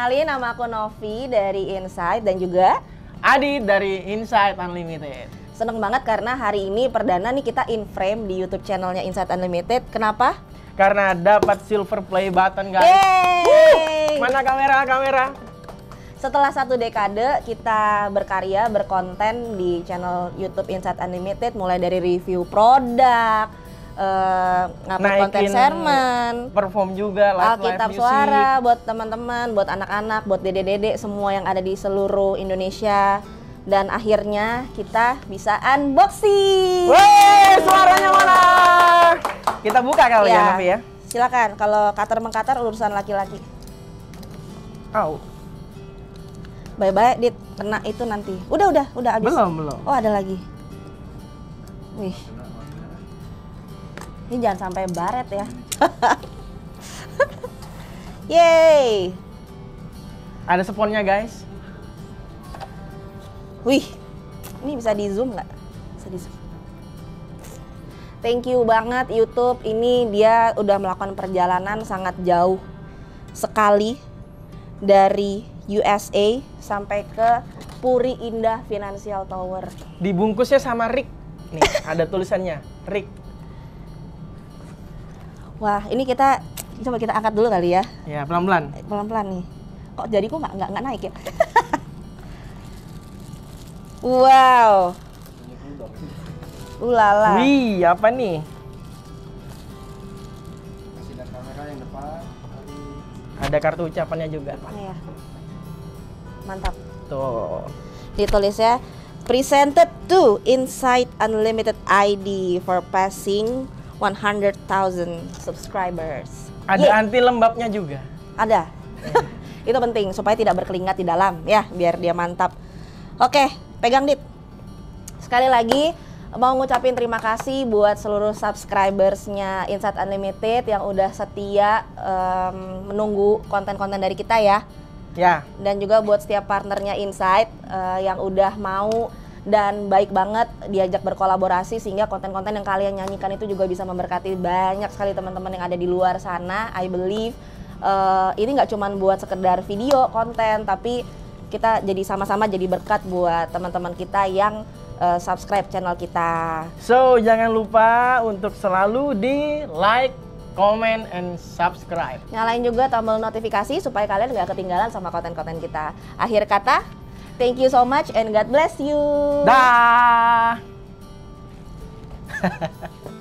kenalin, nama aku Novi dari Insight dan juga Adi dari Insight Unlimited. seneng banget karena hari ini perdana nih kita in frame di YouTube channelnya Insight Unlimited. Kenapa? Karena dapat silver play button, guys. Yeay! Mana kamera? Setelah 1 dekade kita berkarya, berkonten di channel YouTube Insight Unlimited, mulai dari review produk, ngupload konten sermon, perform juga, live Alkitab music. suara buat teman-teman, buat anak-anak, buat dede-dede semua yang ada di seluruh Indonesia. Dan akhirnya kita bisa unboxing. Wey, suaranya mana? Kita buka kali ya, Novi ya. Silakan, kalau kater-mengkater urusan laki-laki. Au. Bye-bye, Dit, kena itu nanti. Udah habis. Belum. Oh, ada lagi. Wih. Ini jangan sampai baret ya. Yeay. Ada sponnya, guys. Wih. Ini bisa di zoom nggak? Bisa di zoom. Thank you banget YouTube. Ini dia udah melakukan perjalanan sangat jauh sekali dari USA sampai ke Puri Indah Financial Tower. Dibungkusnya sama Rick. Nih, ada tulisannya, Rick. Wah, ini kita coba kita angkat dulu kali ya. Ya, pelan-pelan. Pelan-pelan nih. Kok jariku nggak naik ya? Wow. Ulala. Wih, apa nih? Masih ada kamera yang depan. Ada kartu ucapannya juga. Iya. Mantap. Tuh. Ditulisnya presented to Insight Unlimited ID for passing 100,000 subscribers. Ada Yeay. anti lembabnya juga. Ada. Itu penting supaya tidak berkeringat di dalam ya, biar dia mantap. Oke, pegang Dit. Sekali lagi mau ngucapin terima kasih buat seluruh subscribersnya Insight Unlimited yang udah setia menunggu konten-konten dari kita ya. Ya. Dan juga buat setiap partnernya Insight yang udah mau dan baik banget diajak berkolaborasi sehingga konten-konten yang kalian nyanyikan itu juga bisa memberkati banyak sekali teman-teman yang ada di luar sana. I believe ini nggak cuma buat sekedar video konten, tapi kita jadi sama-sama jadi berkat buat teman-teman kita yang subscribe channel kita. So, jangan lupa untuk selalu di like, comment, and subscribe. Nyalain juga tombol notifikasi supaya kalian nggak ketinggalan sama konten-konten kita. Akhir kata, thank you so much and God bless you. Dah.